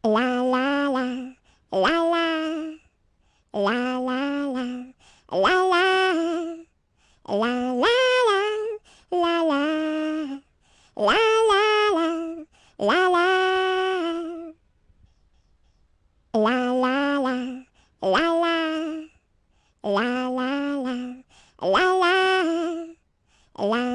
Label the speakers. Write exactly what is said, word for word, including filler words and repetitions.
Speaker 1: La la la, la la, la la la, la la, la la la, la la, la la la, la la. La la la, la la, la la la, la la, la